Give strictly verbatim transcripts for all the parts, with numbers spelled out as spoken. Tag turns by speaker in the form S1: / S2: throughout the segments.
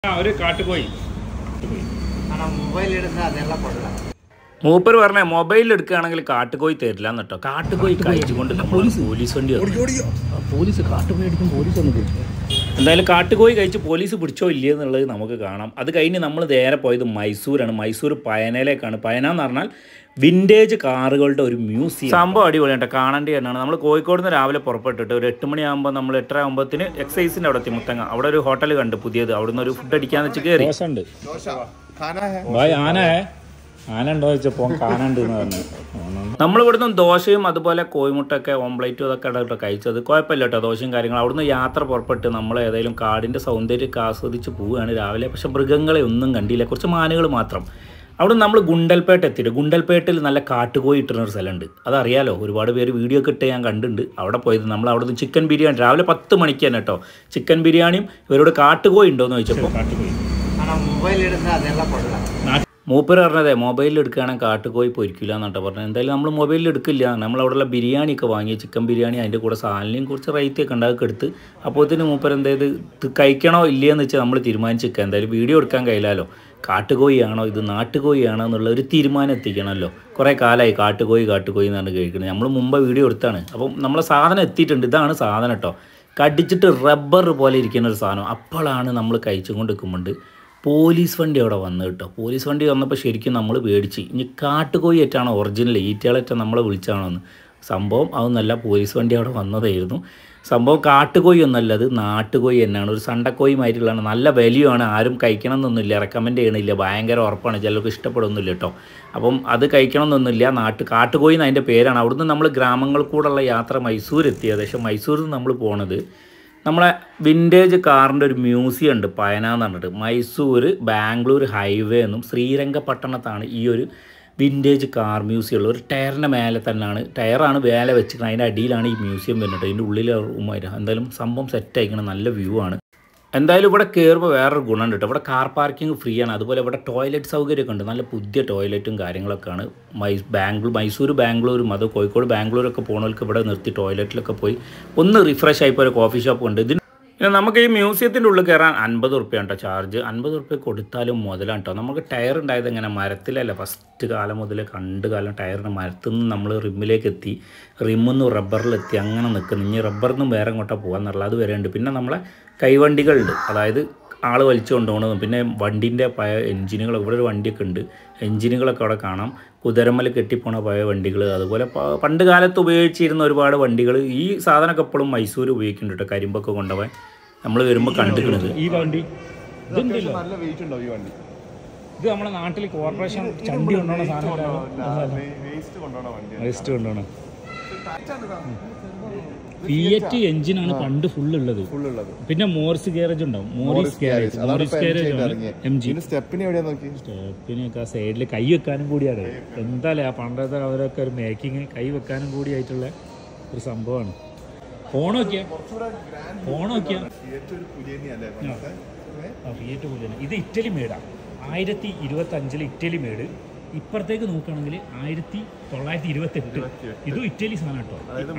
S1: ഒരു കാട്ടുപോയി
S2: മൂപ്പർ പറഞ്ഞ മൊബൈൽ എടുക്കുകയാണെങ്കിൽ കാട്ടുകോയി തരില്ല എന്നിട്ടോ. കാട്ടുകോയി കഴിച്ചുകൊണ്ട് പോലീസ് വണ്ടി
S1: പോലീസ് കാട്ടുപോയി അടിക്കും. പോലീസ് ഒന്ന്
S2: എന്തായാലും കാട്ടുകോയി കഴിച്ച് പോലീസ് പിടിച്ചോ ഇല്ലയോ എന്നുള്ളത് നമുക്ക് കാണാം. അത് കഴിഞ്ഞ് നമ്മൾ നേരെ പോയത് മൈസൂരാണ്. മൈസൂർ പയനയിലേക്കാണ്. പയന എന്ന് പറഞ്ഞാൽ വിൻറ്റേജ് കാറുകളുടെ ഒരു മ്യൂസിയം. സംഭവം അടിപൊളിയാണ്, കാണേണ്ടി തന്നെയാണ്. നമ്മൾ കോഴിക്കോട് നിന്ന് രാവിലെ പുറപ്പെട്ടിട്ട് ഒരു എട്ട് മണിയാകുമ്പോൾ നമ്മൾ എട്ടര ആകുമ്പോഴത്തിന് എക്സൈസിൻ്റെ അവിടെ എത്തി. മുത്തങ്ങ അവിടെ ഒരു ഹോട്ടൽ കണ്ട് പുതിയത്. അവിടെ നിന്ന് ഒരു ഫുഡ് അടിക്കാന്ന് വെച്ച് കയറി. ഉണ്ട് ആന ആന ഉണ്ടോ ചോദിച്ചപ്പോൾ കാണാണ്ട് എന്ന് പറഞ്ഞു. നമ്മൾ ഇവിടുന്ന് ദോശയും അതുപോലെ കോഴിമുട്ടൊക്കെ ഓംപ്ലേറ്റും അതൊക്കെ ഇടട്ടോ കഴിച്ചത്. കുഴപ്പമില്ല കേട്ടോ ദോശയും കാര്യങ്ങളും. അവിടുന്ന് യാത്ര പുറപ്പെട്ട് നമ്മൾ ഏതെങ്കിലും കാടിൻ്റെ സൗന്ദര്യമൊക്കെ ആസ്വദിച്ച് പോവുകയാണ് രാവിലെ. പക്ഷെ മൃഗങ്ങളെ ഒന്നും കണ്ടില്ല, കുറച്ച് മാനുകൾ മാത്രം. അവിടെ നമ്മൾ ഗുണ്ടൽപേട്ട എത്തിയിട്ട് ഗുണ്ടൽപേട്ടിൽ നല്ല കാട്ടുകോയി ഇട്ടുന്നൊരു സ്ഥലമുണ്ട്. അതറിയാലോ, ഒരുപാട് പേര് വീഡിയോ ഒക്കെ ഇട്ട് ഞാൻ കണ്ടിട്ടുണ്ട്. അവിടെ പോയത് നമ്മൾ അവിടുന്ന് ചിക്കൻ ബിരിയാണി രാവിലെ പത്ത് മണിക്ക് തന്നെ കേട്ടോ. ചിക്കൻ ബിരിയാണിയും ഇവരോട് കാട്ടുകോയി ഉണ്ടോയെന്ന് ചോദിച്ചപ്പോൾ കാട്ടുകോയി മൂപ്പർ പറഞ്ഞതേ മൊബൈലിൽ എടുക്കുകയാണെങ്കിൽ കാട്ടുകോയി പൊരിക്കില്ല എന്നാട്ടോ പറഞ്ഞത്. എന്തായാലും നമ്മൾ മൊബൈലിൽ എടുക്കില്ല. നമ്മളവിടെയുള്ള ബിരിയാണിയൊക്കെ വാങ്ങി, ചിക്കൻ ബിരിയാണി, അതിൻ്റെ കൂടെ സാലനിയും കുറച്ച് റേറ്റൊക്കെ ഉണ്ടാക്കി എടുത്ത്. അപ്പോഴത്തേന് മൂപ്പർ എന്തായത് ഇത് കഴിക്കണോ ഇല്ലയെന്ന് വെച്ചാൽ നമ്മൾ തീരുമാനിച്ചിരിക്കുക. എന്തായാലും വീഡിയോ എടുക്കാൻ കഴിയില്ലല്ലോ. കാട്ടുകോയിയാണോ ഇത് നാട്ടുകോയിയാണോ എന്നുള്ള ഒരു തീരുമാനം എത്തിക്കണമല്ലോ. കുറേ കാലമായി കാട്ടുകോയി കാട്ടുകോയി എന്നാണ് കഴിക്കുന്നത്. നമ്മൾ മുമ്പ് വീഡിയോ എടുത്താണ്. അപ്പം നമ്മളെ സാധനം എത്തിയിട്ടുണ്ട്. ഇതാണ് സാധനം കേട്ടോ. കടിച്ചിട്ട് റബ്ബർ പോലെ ഇരിക്കുന്ന ഒരു സാധനം. അപ്പോഴാണ് നമ്മൾ കഴിച്ചുകൊണ്ട് നിൽക്കുമ്പോണ്ട് പോലീസ് വണ്ടി അവിടെ വന്നു കേട്ടോ. പോലീസ് വണ്ടി വന്നപ്പോൾ ശരിക്കും നമ്മൾ പേടിച്ച്. ഇനി കാട്ടുകോയി ഏറ്റാണോ ഒറിജിനൽ ഈറ്റകളേറ്റ നമ്മളെ വിളിച്ചാണോ എന്ന്. സംഭവം അതൊന്നല്ല, പോലീസ് വണ്ടി അവിടെ വന്നതായിരുന്നു. സംഭവം കാട്ടുകോയി ഒന്നല്ല, അത് നാട്ടുകോയി തന്നെയാണ്. ഒരു സണ്ടക്കോയുമായിട്ടുള്ളതാണ്. നല്ല വിലയുമാണ്. ആരും കഴിക്കണം എന്നൊന്നുമില്ല, റെക്കമെൻഡ് ചെയ്യണില്ല. ഭയങ്കര ഉറപ്പാണ്, ചിലർക്ക് ഇഷ്ടപ്പെടുന്നില്ല കേട്ടോ. അപ്പം അത് കഴിക്കണം എന്നൊന്നുമില്ല. നാട്ട് കാട്ടുകോയി എന്ന് അതിൻ്റെ പേരാണ്. അവിടുന്ന് നമ്മൾ ഗ്രാമങ്ങൾ കൂടെയുള്ള യാത്ര മൈസൂർ എത്തി. ഏകദേശം മൈസൂരിൽ നിന്ന് നമ്മൾ പോണത് നമ്മളെ വിൻറ്റേജ് കാറിൻ്റെ ഒരു മ്യൂസിയം ഉണ്ട് പയന എന്ന് പറഞ്ഞിട്ട്. മൈസൂർ ബാംഗ്ലൂർ ഹൈവേ എന്നും ശ്രീരംഗപട്ടണത്താണ് ഈ ഒരു വിൻറ്റേജ് കാർ മ്യൂസിയം ഉള്ളത്. ഒരു ടയറിൻ്റെ മേലെ തന്നെയാണ്, ടയറാണ് വേല വെച്ചിരിക്കുന്നത്. അതിൻ്റെ അടിയിലാണ് ഈ മ്യൂസിയം വരുന്നത്. അതിൻ്റെ ഉള്ളിൽ റൂമായിട്ട് എന്തായാലും സംഭവം സെറ്റ് ആയിക്കണം. നല്ല വ്യൂ ആണ്. എന്തായാലും ഇവിടെ കയറുമ്പോൾ വേറൊരു ഗുണമുണ്ട് കേട്ടോ. ഇവിടെ കാർ പാർക്കിംഗ് ഫ്രീ ആണ്. അതുപോലെ ഇവിടെ ടോയ്ലറ്റ് സൗകര്യമൊക്കെ ഉണ്ട്. നല്ല പുതിയ ടോയ്ലറ്റും കാര്യങ്ങളൊക്കെയാണ്. മൈ ബാംഗ്ലൂർ മൈസൂർ ബാംഗ്ലൂരും അത് കോഴിക്കോട് ബാംഗ്ലൂരൊക്കെ പോകുന്നവർക്ക് ഇവിടെ നിർത്തി ടോയ്ലറ്റിലൊക്കെ പോയി ഒന്ന് റിഫ്രഷ് ആയിപ്പോൾ ഒരു കോഫി ഷോപ്പ് ഉണ്ട്. ഇതിന് പിന്നെ നമുക്ക് ഈ മ്യൂസിയത്തിൻ്റെ ഉള്ളിൽ കയറാൻ അൻപത് റുപ്യാണ് കേട്ടോ ചാർജ്. അൻപത് റുപ്യ കൊടുത്താലും മുതലാണ് കേട്ടോ. നമുക്ക് ടയർ ഉണ്ടായത് എങ്ങനെ മരത്തിലല്ല. ഫസ്റ്റ് കാലം മുതൽ കണ്ട് കാലം ടയറിന് മരത്തിൽ നിന്ന് നമ്മൾ റിമ്മിലേക്ക് എത്തി, റിമ്മിൽ നിന്ന് റബ്ബറിലെത്തി, അങ്ങനെ നിൽക്കുന്നു. ഇനി റബ്ബറിൽ നിന്നും വേറെ എങ്ങോട്ടാണ് പോകാമെന്നുള്ള അത് വരെ ഉണ്ട്. പിന്നെ നമ്മളെ കൈവണ്ടികളുണ്ട്, അതായത് ആൾ വലിച്ചു കൊണ്ടുപോകുന്നതും. പിന്നെ വണ്ടീൻ്റെ പഴയ എൻജിനുകൾ, ഇവിടെ ഒരു വണ്ടിയൊക്കെ ഉണ്ട്, എൻജിനുകളൊക്കെ അവിടെ കാണാം. കുതിരമ്മൽ കെട്ടിപ്പോണ പഴയ വണ്ടികൾ, അതുപോലെ പണ്ട് കാലത്ത് ഉപയോഗിച്ചിരുന്ന ഒരുപാട് വണ്ടികൾ. ഈ സാധനമൊക്കെ എപ്പോഴും മൈസൂർ ഉപയോഗിക്കുന്നുണ്ട് കേട്ടോ. കരിമ്പൊക്കെ കൊണ്ടുപോകാൻ നമ്മൾ വരുമ്പോൾ കണ്ടിരിക്കുന്നത് ഈ വണ്ടി.
S1: നല്ല വെയിറ്റ് ഉണ്ടോ ഈ വണ്ടി? ഇത് നമ്മുടെ നാട്ടിൽ കോർപ്പറേഷൻ ചണ്ടി കൊണ്ടുപോകുന്ന സാധനം, വേസ്റ്റ് കൊണ്ടുപോകണം. ഫിയറ്റ് എഞ്ചിനാണ് പണ്ട് ഫുൾ ഉള്ളത്. പിന്നെ മോറിസ് ഗാരേജ് ഉണ്ടാവും. Morris garage Morris garage M G. സ്റ്റെപ്പിനൊക്കെ സൈഡിൽ കൈ വെക്കാനും കൂടിയാണ്. എന്തായാലും ആ പണ്ടത്തെ അവരൊക്കെ ഒരു മേക്കിങ് കൈ വെക്കാനും കൂടി ആയിട്ടുള്ള ഒരു സംഭവമാണ്. Phone Nokia phone Nokia Fiat പുലിയന്. ഇത് ഇറ്റലി മേഡാണ്. ആയിരത്തി ഇരുപത്തി അഞ്ചില് ഇറ്റലി മേഡ്. ഇപ്പുറത്തേക്ക് നോക്കുകയാണെങ്കിൽ ആയിരത്തി തൊള്ളായിരത്തി ഇരുപത്തി എട്ട് ഇതും ഇറ്റലി സാധനം കേട്ടോ.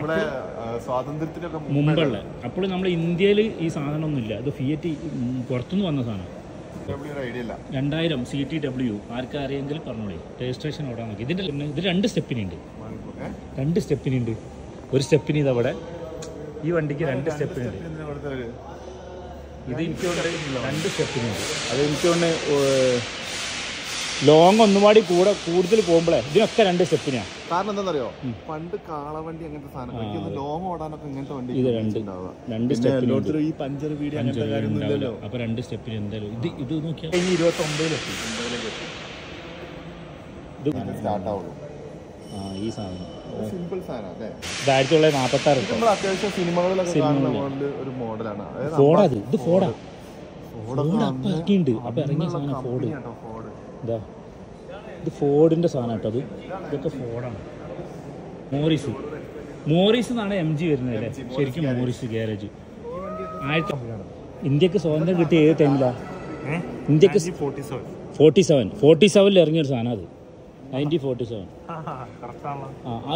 S1: മുമ്പുള്ള അപ്പോൾ നമ്മൾ ഇന്ത്യയിൽ ഈ സാധനമൊന്നുമില്ല. ഇത് ഫിയറ്റ് പുറത്തുനിന്ന് വന്ന സാധനം. രണ്ടായിരം സി ടി ഡബ്ല്യു ആർക്കും അറിയെങ്കിൽ പറഞ്ഞോളി. രജിസ്ട്രേഷൻ ഓടാൻ നോക്കി. ഇതിൻ്റെ ഇത് രണ്ട് സ്റ്റെപ്പിനുണ്ട്. രണ്ട് സ്റ്റെപ്പിനുണ്ട്. ഒരു സ്റ്റെപ്പിന് ഇതവിടെ, ഈ വണ്ടിക്ക് രണ്ട് സ്റ്റെപ്പിനുണ്ട്. ഇത് എനിക്ക് രണ്ട് സ്റ്റെപ്പിനുണ്ട്. അത് എനിക്ക് കൊണ്ട് ലോങ് ഒന്നുപാടി കൂടെ കൂടുതൽ പോകുമ്പോഴേ ഇതിനൊക്കെ രണ്ട് സ്റ്റെപ്പിനാണ്.
S3: കാരണം എന്താണെന്നറിയോ, പണ്ട് കാളവണ്ടി അങ്ങനത്തെ സാധനം ലോങ് ഓടാനൊക്കെ ഇങ്ങനത്തെ വണ്ടി
S2: ഇത് രണ്ട് രണ്ട് സ്റ്റെപ്പിന്
S3: ഈ പഞ്ചർ വീഡിയോ
S2: അപ്പൊ രണ്ട് സ്റ്റെപ്പിന് എന്തായാലും ഇത് ഇത് നോക്കിയാൽ
S3: ഇരുപത്തി ഒമ്പതിലെത്തി
S2: ഇത്
S3: സ്റ്റാർട്ട് ആവുള്ളൂ.
S2: ആ ഈ സാധനം
S3: സിമ്പിൾ സാധനം അല്ലേ.
S2: ഇത് ആയിരത്തി തൊള്ളായിരത്തി നാൽപ്പത്തി ആറ്
S3: നമ്മൾ അത്യാവശ്യം സിനിമകളിലൊക്കെ കാണുന്ന ഒരു മോഡലാണ്.
S2: ഫോർഡ്. അത് ഇത് ഫോർഡാ. ഫോർഡ് അപ്പൊ ഇറക്കിയിട്ടുണ്ട്. അപ്പൊ ഇറങ്ങിയ സാധനം ഫോർഡ്. ഇതാ ഇത് ഫോർഡിൻ്റെ സാധനം കേട്ടോ. അത് ഇതൊക്കെ ഫോർഡാണ്. മോറിസ് മോറിസ് എന്നാണ് എം ജി വരുന്നത് അല്ലേ. ശരിക്കും മോറിസ് ഗാരേജ്. ആയിരത്തി ഇന്ത്യക്ക് സ്വാതന്ത്ര്യം കിട്ടിയ ഏത് ടൈമിലാണ്? ഇന്ത്യക്ക് ഫോർട്ടി സെവൻ ഫോർട്ടി സെവനിൽ ഇറങ്ങിയൊരു സാധനം. അത് നയൻറ്റീൻ ഫോർട്ടി സെവൻ. ആ ആ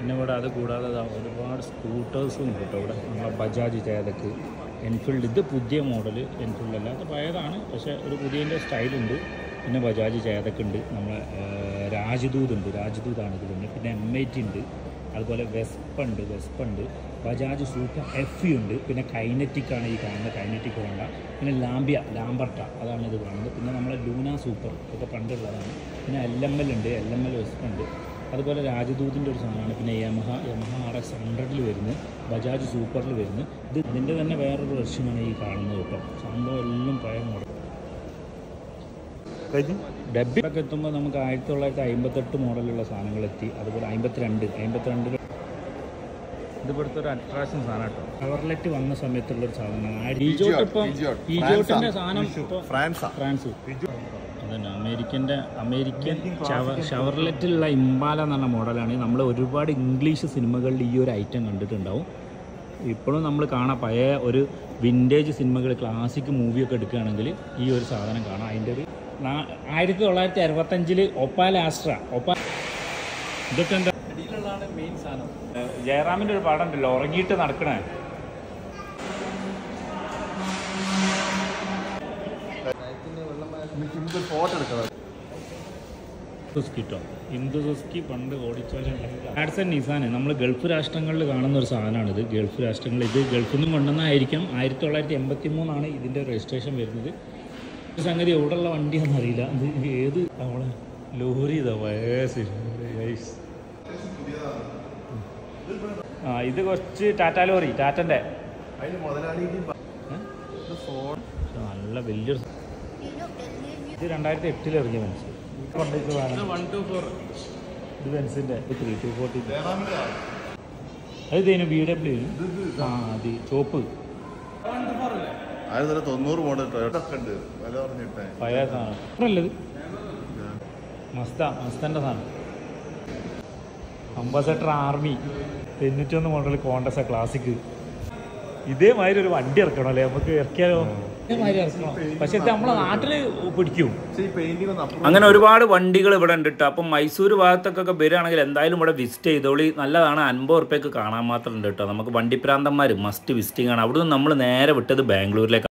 S1: പിന്നെ ഇവിടെ അത് കൂടാതെ ഒരുപാട് സ്കൂട്ടേഴ്സും ഉണ്ട് കേട്ടോ ഇവിടെ. നമ്മളെ ബജാജ് ചേതക്ക്, എൻഫീൽഡ്, ഇത് പുതിയ മോഡൽ എൻഫീൽഡ് അല്ലാത്ത പഴയതാണ്, പക്ഷേ ഒരു പുതിയതിൻ്റെ സ്റ്റൈലുണ്ട്. പിന്നെ ബജാജ് ചേതക്ക് ഉണ്ട്, നമ്മളെ രാജ്ദൂത് ഉണ്ട്, രാജ്ദൂതാണ് ഇത്. പിന്നെ പിന്നെ എം ഐ ടി ഉണ്ട്, അതുപോലെ വെസ്പ ഉണ്ട്, വെസ്പ ഉണ്ട്, ബജാജ് സൂപ്പർ എഫ് ഉണ്ട്, പിന്നെ കൈനറ്റിക്കാണ് ഈ കാണുന്നത്, കൈനറ്റിക് വേണ്ട. പിന്നെ ലാംബിയ, ലാംബർട്ട അതാണ് ഇത് കാണുന്നത്. പിന്നെ നമ്മളെ ലൂന സൂപ്പർ ഇതൊക്കെ പണ്ടുള്ളതാണ്. പിന്നെ എൽ എം എൽ ഉണ്ട്, എൽ എം എൽ വെസ്പ ഉണ്ട്. അതുപോലെ രാജ്ദൂതിൻ്റെ ഒരു സാധനമാണ്. പിന്നെ യമഹ യമഹ ആർ എക്സ് ഹൺഡ്രഡിൽ വരുന്നത്, ബജാജ് സൂപ്പറിൽ വരുന്നത്. ഇത് ഇതിൻ്റെ തന്നെ വേറൊരു വെർഷനാണ് ഈ കാണുന്നത് കേട്ടോ. സംഭവം എല്ലാം പഴയ മോഡൽ. ഡബ്ബിലൊക്കെ എത്തുമ്പോൾ നമുക്ക് ആയിരത്തി തൊള്ളായിരത്തി അമ്പത്തെട്ട് മോഡലുള്ള സാധനങ്ങൾ എത്തി. അതുപോലെ അമ്പത്തിരണ്ട് അമ്പത്തിരണ്ടിൽ ഇത് ഇവിടുത്തെ ഒരു അട്രാക്ഷൻ സാധനം കേട്ടോ. ഷവർലെറ്റ് വന്ന സമയത്തുള്ളൊരു സാധനമാണ്. ഈജോട്ട് ഇപ്പം ഈജോട്ടിൻ്റെ സാധനം ഇപ്പോൾ ഫ്രാൻസ് ഫ്രാൻസ് അതന്നെ അമേരിക്കൻ്റെ അമേരിക്കൻ ഷവർ ഷവർലെറ്റിലുള്ള ഇമ്പാല എന്ന് പറഞ്ഞ മോഡലാണ്. നമ്മൾ ഒരുപാട് ഇംഗ്ലീഷ് സിനിമകളിൽ ഈ ഒരു ഐറ്റം കണ്ടിട്ടുണ്ടാവും. ഇപ്പോഴും നമ്മൾ കാണാം പഴയ ഒരു വിൻറ്റേജ് സിനിമകൾ, ക്ലാസിക് മൂവിയൊക്കെ എടുക്കുകയാണെങ്കിൽ ഈ ഒരു സാധനം കാണാം. അതിൻ്റെ ഒരു ആയിരത്തി തൊള്ളായിരത്തി അറുപത്തഞ്ചിൽ ഒപ്പാൽ ആസ്ട്ര ഒപ്പാ ഇതൊക്കെ എന്താ ഇതിലുള്ളതാണ് മെയിൻ സാധനം. ജയറാമിൻ്റെ ഒരു പാടം ഉണ്ടല്ലോ, ഉറങ്ങിയിട്ട് നടക്കണേ. സുസ്കിട്ടോ ഹിന്ദു സുസ്കി പണ്ട് ഓടിച്ചോലുണ്ടെങ്കിൽ ആഡ്സൺ നിസാന് നമ്മൾ ഗൾഫ് രാഷ്ട്രങ്ങളിൽ കാണുന്ന ഒരു സാധനമാണിത്. ഗൾഫ് രാഷ്ട്രങ്ങളിൽ ഇത് ഗൾഫിൽ നിന്നും കൊണ്ടുവന്നായിരിക്കും. ആയിരത്തി തൊള്ളായിരത്തി എൺപത്തി മൂന്നാണ് ഇതിൻ്റെ രജിസ്ട്രേഷൻ വരുന്നത്. സംഗതി എവിടെയുള്ള വണ്ടിയാണെന്ന് അറിയില്ല. ഇത് ഏത് നമ്മളെ ലോറി ഇതാ വയസ്സ്. ആ ഇത് കുറച്ച് ടാറ്റ ലോറി, ടാറ്റൻ്റെ നല്ല വലിയൊരു. ഇത് രണ്ടായിരത്തി എട്ടിൽ ഇറങ്ങിയ ബെൻസ്. ഇത് ബെൻസിൻ്റെ ത്രീ ടു ഫോർട്ടി. അത് ഇതേനു ബി ഡബ്ല്യു. ആ അത് ചോപ്പ്
S3: തൊണ്ണൂറ് മോഡൽ
S1: പഴയ സാധനം അല്ലത്. മസ്ത മസ്തൻ്റെ സാധനം. അംബാസഡർ ആർമി തൊണ്ണൂറ്റൊന്ന് മോഡൽ കോണ്ടസ ക്ലാസിക്. ഇതേമാതിരി ഒരു വണ്ടി ഇറക്കണം അല്ലേ നമുക്ക്, ഇറക്കിയാലോ? ഇതേമാതിരി ഇറക്കണം, പക്ഷെ ഇത് നമ്മളെ നാട്ടിൽ പിടിക്കും.
S2: അങ്ങനെ ഒരുപാട് വണ്ടികൾ ഇവിടെ ഉണ്ട് കേട്ടോ. അപ്പം മൈസൂർ ഭാഗത്തൊക്കെ വരികയാണെങ്കിൽ എന്തായാലും ഇവിടെ വിസിറ്റ് ചെയ്തോളി. നല്ലതാണ്. അൻപത് ഉറുപ്പ്യക്ക് കാണാൻ മാത്രം ഉണ്ട് കേട്ടോ. നമുക്ക് വണ്ടിപ്രാന്തന്മാർ മസ്റ്റ് വിസിറ്റിംഗ് ആണ്. അവിടുന്ന് നമ്മൾ നേരെ വിട്ടത് ബാംഗ്ലൂരിലേക്ക്.